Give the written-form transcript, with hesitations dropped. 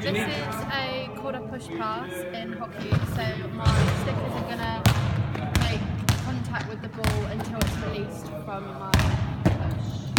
This is a quarter push pass in hockey, so my stick isn't going to make contact with the ball until it's released from my push.